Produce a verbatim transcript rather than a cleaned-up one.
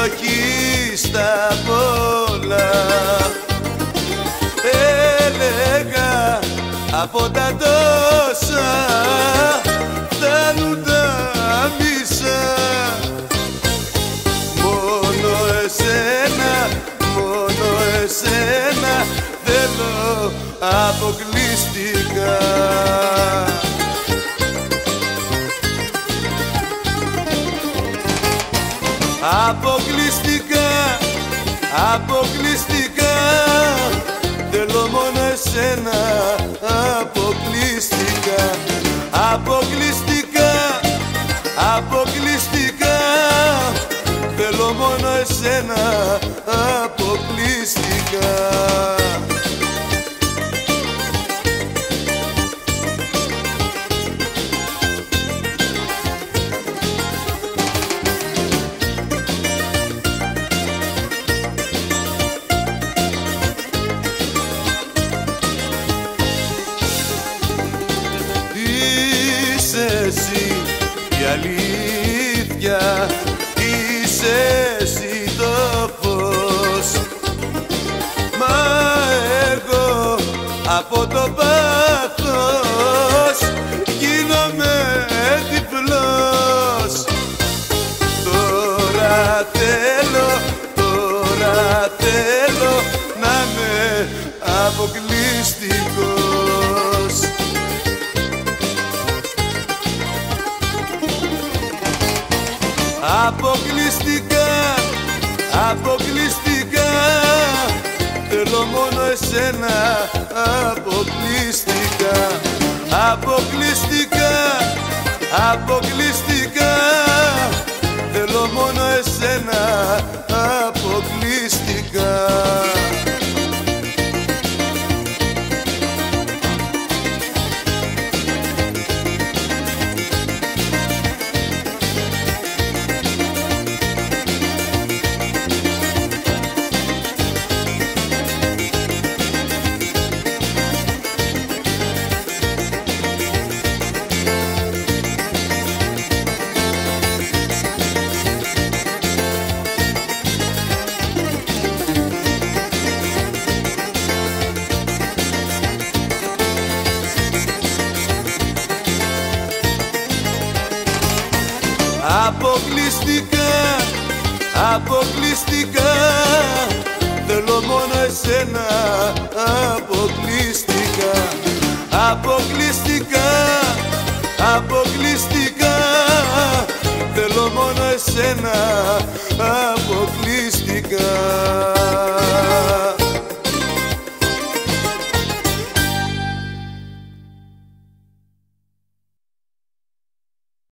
έχεις τα πολλά. Έλεγα από τα τόσα φτάνουν τα μισά. Μόνο εσένα, μόνο εσένα θέλω αποκλειστικά. Αποκλειστικά, αποκλειστικά θέλω μόνο εσένα. Αποκλειστικά, αποκλειστικά, αποκλειστικά θέλω μόνο εσένα. Αποκλειστικά. Είσαι εσύ η αλήθεια, είσαι εσύ το φως. Μα εγώ από το πάθος γίνομαι τυφλός. Τώρα θέλω, τώρα θέλω να είμαι αποκλειστικός. Αποκλειστικά, αποκλειστικά θέλω μόνο εσένα. Αποκλειστικά, αποκλειστικά, αποκλειστικά θέλω μόνο εσένα. Αποκλειστικά. Αποκλειστικά, αποκλειστικά θέλω μόνο εσένα. Αποκλειστικά, αποκλειστικά, αποκλειστικά θέλω μόνο εσένα. Αποκλειστικά.